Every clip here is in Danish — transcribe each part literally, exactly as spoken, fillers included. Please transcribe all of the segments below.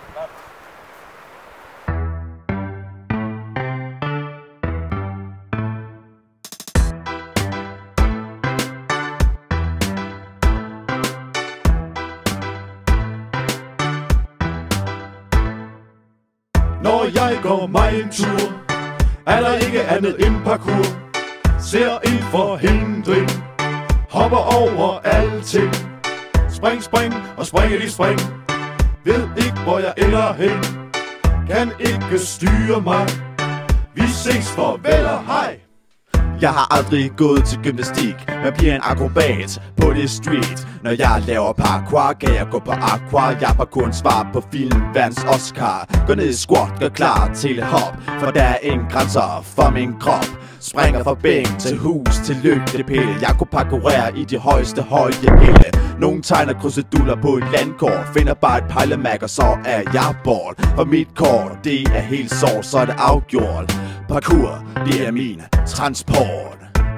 Når jeg går mig en tur, er der ikke andet end parkour. Ser en forhindring, hopper over alting. Spring, spring og spring i spring. Ved ikke hvor jeg ender hen. Kan ikke styre mig. Vi ses, farvel og hej. Jeg har aldrig gået til gymnastik, men bliver en akrobat på det street. Når jeg laver parkour, kan jeg gå på aqua. Jeg var kun svar på film, vands Oscar. Gå ned i squat, gør klar til hop. For der er ingen grænser for min krop. Springer fra bænk til hus til lygtepæle. Jeg kunne parkourere i de højeste højhælde. Nogle tegner kruseduller på et landkort. Finder bare et pejlemærke, og så er jeg bort. For mit kort, det er helt sort, så er det afgjort. Parkour, det er min transport.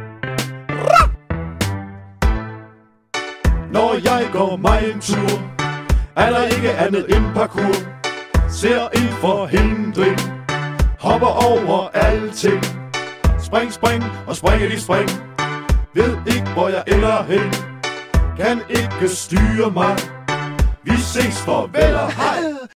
Når jeg går mig en tur, er der ikke andet end parkour. Ser en forhindring, hopper over alting. Spring, spring og spring i spring. Ved ikke hvor jeg ender hen. Kan ikke styre mig. Vi ses, farvel og hej.